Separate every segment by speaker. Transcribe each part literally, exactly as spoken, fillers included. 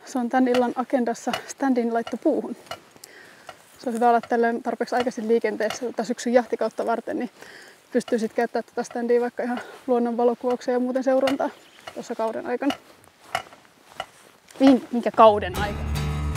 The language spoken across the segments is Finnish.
Speaker 1: Se on tän illan agendassa standin laitto puuhun. Se on hyvä olla tällöin tarpeeksi aikaisin liikenteessä tätä syksyn jahtikautta varten, niin pystyy sitten käyttämään tätä standia vaikka ihan luonnon valokuvauksia ja muuten seurantaa tuossa kauden aikana. Minkä kauden aikana?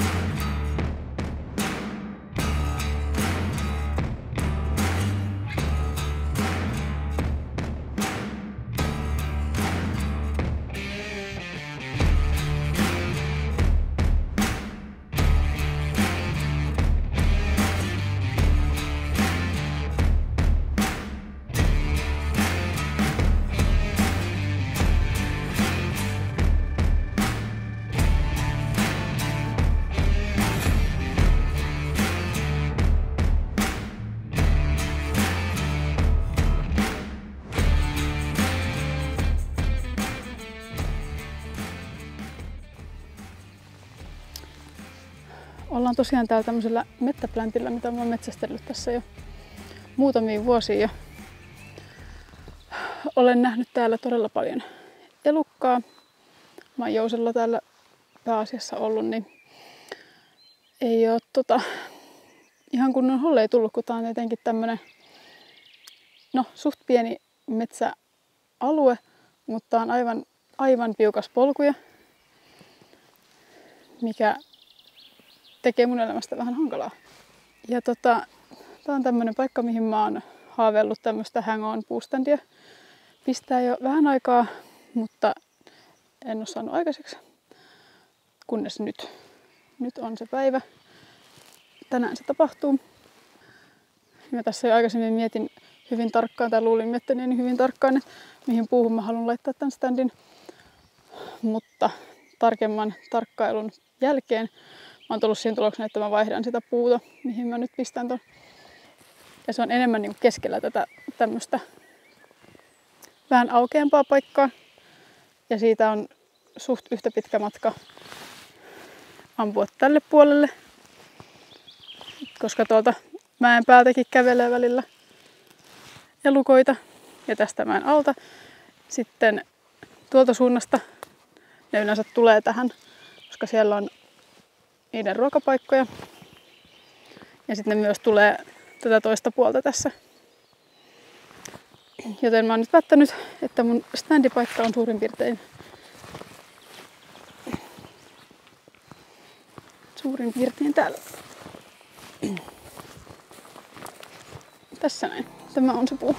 Speaker 1: Ollaan tosiaan täällä tämmöisellä mettäpläntillä, mitä mä oon metsästellyt tässä jo muutamia vuosia. Jo. Olen nähnyt täällä todella paljon elukkaa. Mä oon Jousella täällä pääasiassa ollut, niin ei oo tota, ihan kunnon hollei tullut, kun tää on jotenkin tämmönen no, suht pieni metsäalue, mutta on aivan, aivan piukas polkuja, mikä tekee mun elämästä vähän hankalaa. Ja tota, tää on tämmönen paikka, mihin mä oon haaveillut tämmöstä hang-on puustandia pistää jo vähän aikaa, mutta en oo saanut aikaiseksi. Kunnes nyt. Nyt on se päivä. Tänään se tapahtuu. Mä tässä jo aikaisemmin mietin hyvin tarkkaan, tai luulin miettineeni hyvin tarkkaan, että mihin puuhun mä haluan laittaa tän standin. Mutta tarkemman tarkkailun jälkeen mä oon tullut siihen tuloksena, että mä vaihdan sitä puuta, mihin mä nyt pistän ton. Ja se on enemmän niin kuin keskellä tätä tämmöstä vähän aukeampaa paikkaa. Ja siitä on suht yhtä pitkä matka ampua tälle puolelle. Koska tuolta mäen päältäkin kävelee välillä elukoita. Ja tästä mäen alta. Sitten tuolta suunnasta ne yleensä tulee tähän, koska siellä on niiden ruokapaikkoja. Ja sitten ne myös tulee tätä toista puolta tässä. Joten mä oon nyt päättänyt, että mun standipaikka on suurin piirtein suurin piirtein täällä. Tässä näin. Tämä on se puu.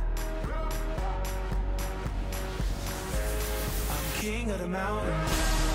Speaker 2: King of the mountain.